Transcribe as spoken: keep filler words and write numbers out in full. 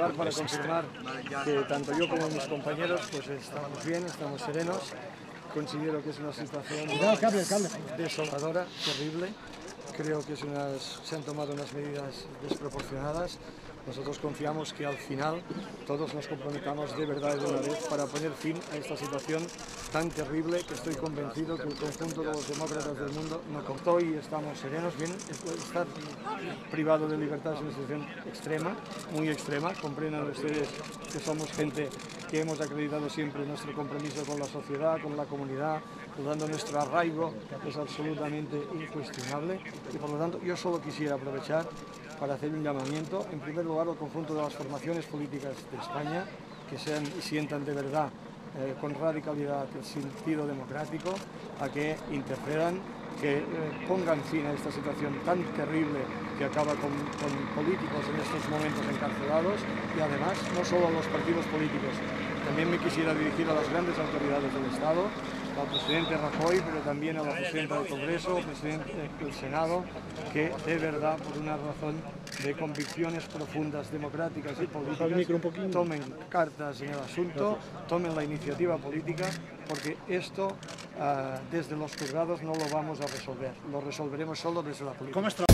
aprovechar para confirmar que tanto yo como mis compañeros pues estamos bien, estamos serenos. Considero que es una situación desoladora, terrible. Creo que es unas, se han tomado unas medidas desproporcionadas. Nosotros confiamos que al final todos nos comprometamos de verdad y de una vez para poner fin a esta situación tan terrible que estoy convencido que el conjunto de los demócratas del mundo no cortó y estamos serenos. Bien, estar privado de libertad es una situación extrema, muy extrema. Comprendan ustedes que somos gente que hemos acreditado siempre nuestro compromiso con la sociedad, con la comunidad, por lo tanto nuestro arraigo es absolutamente incuestionable y por lo tanto yo solo quisiera aprovechar para hacer un llamamiento, en primer lugar al conjunto de las formaciones políticas de España, que sean y sientan de verdad eh, con radicalidad el sentido democrático, a que intercedan, que eh, pongan fin a esta situación tan terrible que acaba con, con políticos en estos momentos encarcelados y además no solo a los partidos políticos. También me quisiera dirigir a las grandes autoridades del Estado, al presidente Rajoy, pero también a la presidenta del Congreso, al presidente del Senado, que de verdad, por una razón de convicciones profundas, democráticas y políticas, tomen cartas en el asunto, tomen la iniciativa política, porque esto uh, desde los juzgados no lo vamos a resolver, lo resolveremos solo desde la política.